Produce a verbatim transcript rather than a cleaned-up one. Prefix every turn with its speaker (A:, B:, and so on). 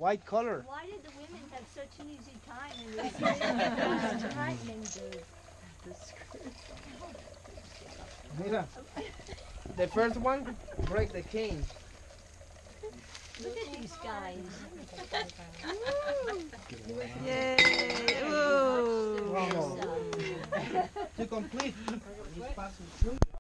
A: white color.
B: Why did the women have such an easy time in this?
C: Tightening the, the screws.
A: Mira. The first one, break the cane.
B: Look at these guys.
C: Yay! Ooh.
A: To complete,